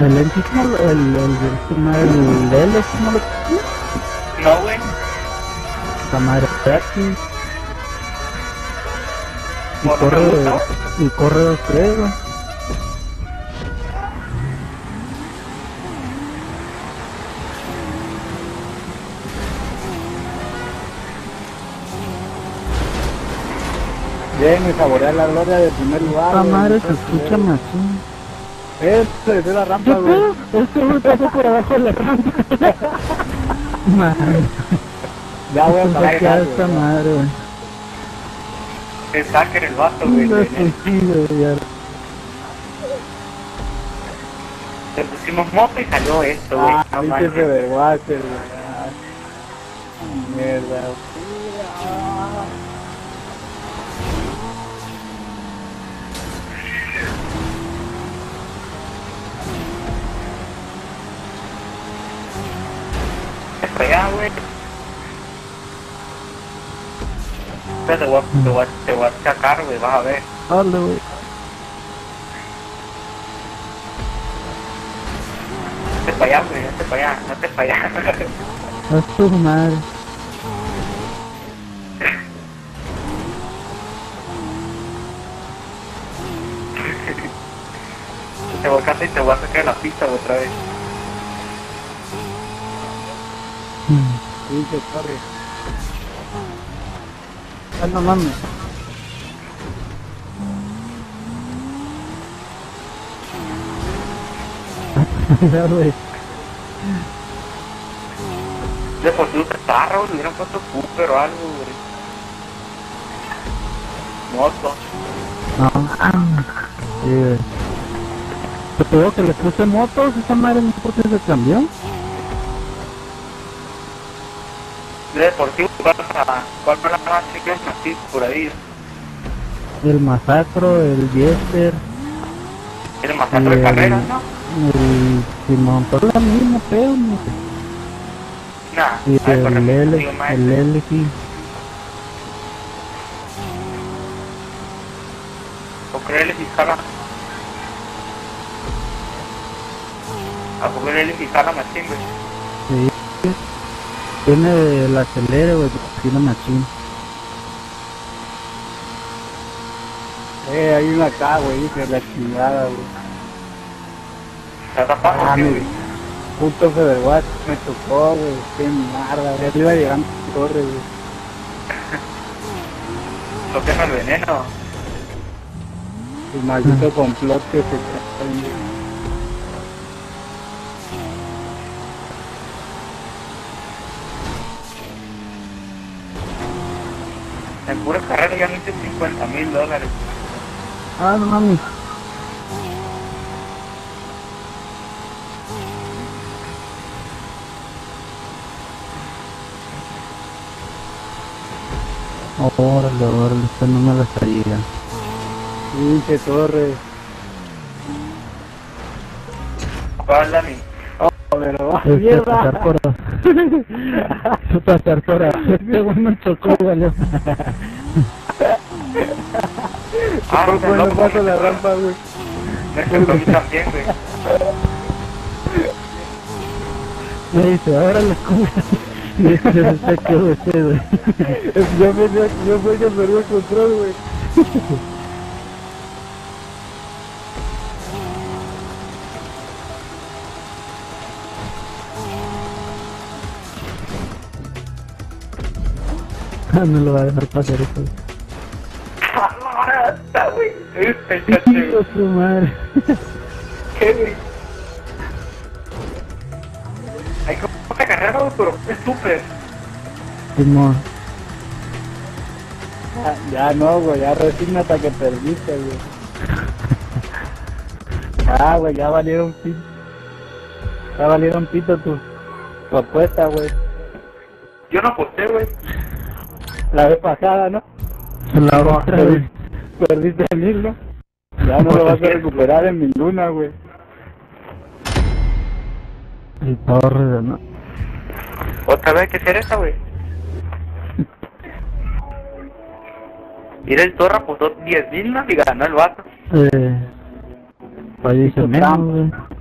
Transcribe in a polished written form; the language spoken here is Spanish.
El Entis no lo, el L no lo tiene. No, güey. La madre gratis. ¿O no te gusta? Y corre 2-3, güey. Bien, me saborea la gloria del primer lugar. La madre se escucha más. Este es la rampa, güey. Este güey pasó por abajo de la rampa. Madre. Ya voy a parar esta madre, güey. Es hacker el vato, güey. Le pusimos moto y salió esto, güey. Ah, No viste manches. ese de Water, güey. Mierda. Para allá, güey. Te voy a sacar, güey, vas a ver. Dale, güey. No te para allá, güey, no te para allá, no te para allá. Es tu madre. Te voy a casar y te voy a sacar la pista otra vez. Pinche torre. Ah, no mames. Ya, güey. De por sí un carro, le hubieran puesto Cooper o algo, güey. Moto. No. Sí, güey. Te digo que le puse motos, esa madre no sé por qué se cambió. De deportivo, ¿cuál fue la más chica así por ahí? El Masacro, el Jester. El masacre de carreras, ¿no? El Simón, todo lo mismo, pero no sé. Nah, Y el L, el L. L, sí. ¿O creerle si jala? ¿A poco creerle si jala machín, güey? Sí. Tiene el acelere, güey, tiene machín. Hay una acá, güey, dice la chingada, güey. ¿Está tapando, Ah, sí, mi güey? puto Federwatch me tocó, güey. Qué mierda, güey. Iba llegando a torre, güey. Lo que es el veneno. El maldito complot que se trata, güey. En pura carrera ya hice $50,000. Ah, no mames. Órale, esta no me la sabía. Pinche torre. ¿Cuál, Dani? Oh, pero va, Pasar mierda. por pasar por este güey me chocó, güey. Ah, Por no, no no, paso la no, rampa, güey. Me chocó a mí también, güey. Me dice, ahora la cura. Y se quedó ese, güey. Yo fui que perdió el control, güey. No lo va a dejar pasar eso. ¡Ah, está, güey! El Hijo caché, de su madre. ¿qué, güey? Hay como una carrera, güey, pero es súper. Simón. Ya no, güey, ya resigna hasta que perdiste, güey. Ah, güey, ya valieron pito. Ya valieron pito tu apuesta, güey. Yo no aposté, güey. La vez pasada, ¿no? La otra, güey. Perdiste 1,000, ¿no? Ya no lo vas a recuperar en ninguna, güey. El torre, ¿no? ¿Otra vez hay que hacer esa, güey? Mira, el Torra apostó 10,000, ¿no? Y ganó el vato. Ahí dice Hizo menos, trampa. güey.